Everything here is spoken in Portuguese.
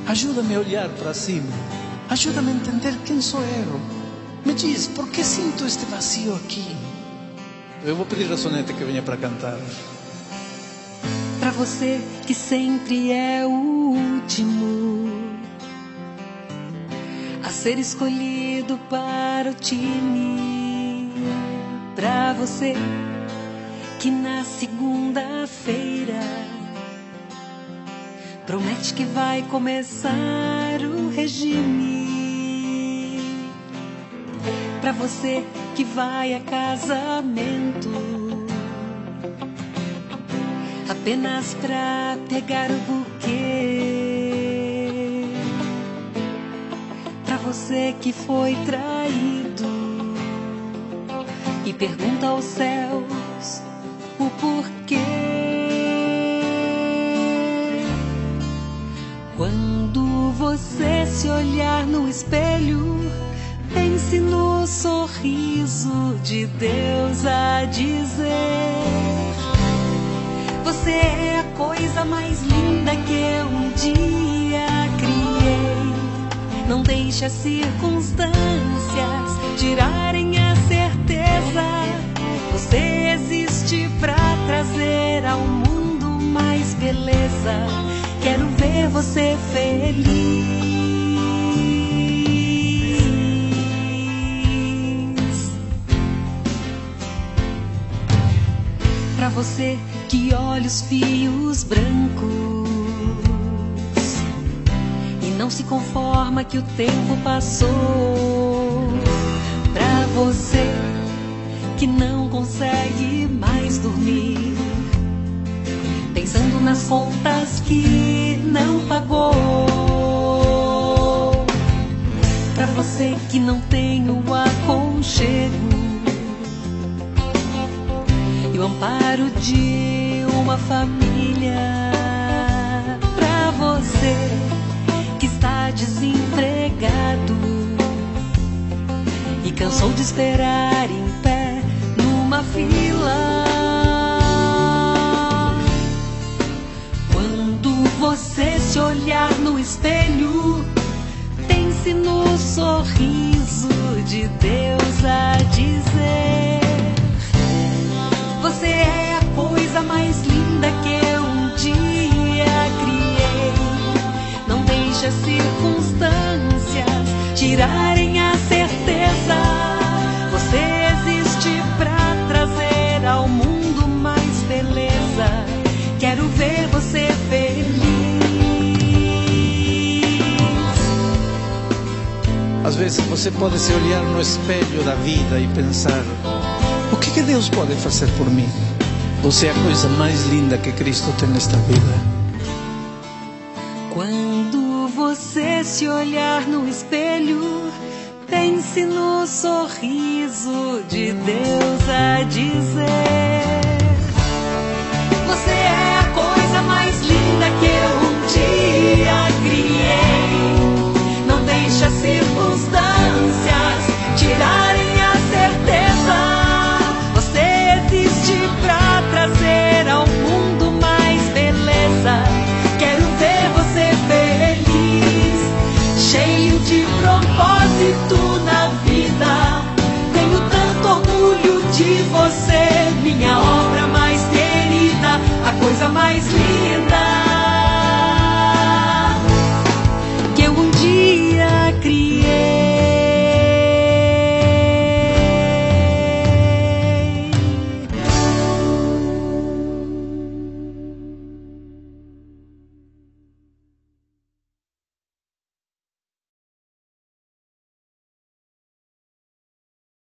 Ajuda-me a olhar para cima. Ajuda-me a entender quem sou eu. Me diz, por que sinto este vazio aqui? Eu vou pedir a Soneta que venha para cantar. Para você que sempre é o último a ser escolhido para o time. Para você que na segunda-feira promete que vai começar o regime. Para você que vai a casamento apenas pra pegar o buquê. Pra você que foi traído e pergunta aos céus o porquê. Quando você se olhar no espelho, pense no sorriso de Deus a dizer: você é a coisa mais linda que eu um dia criei. Não deixe as circunstâncias tirarem a certeza. Você existe pra trazer ao mundo mais beleza. Quero ver você feliz. Pra você que olha os fios brancos e não se conforma que o tempo passou. Pra você que não consegue mais dormir, pensando nas contas que não pagou. Pra você que não tem o aconchego e o amparo de uma família. Pra você que está desempregado e cansou de esperar em pé numa fila. Quando você se olhar no espelho, pense no sorriso de Deus a dizer: você é a coisa mais linda que eu um dia criei. Não deixe as circunstâncias tirarem a certeza. Você existe pra trazer ao mundo mais beleza. Quero ver você feliz. Às vezes você pode se olhar no espelho da vida e pensar: o que Deus pode fazer por mim? Você é a coisa mais linda que Cristo tem nesta vida. Quando você se olhar no espelho, pense no sorriso de Deus a dizer: você é a coisa mais linda que eu um dia criei. Não deixe as circunstâncias tirarem a certeza. Trazer ao mundo mais beleza. Quero ver você feliz, cheio de propósito na vida. Tenho tanto orgulho de você, minha obra mais querida, a coisa mais linda.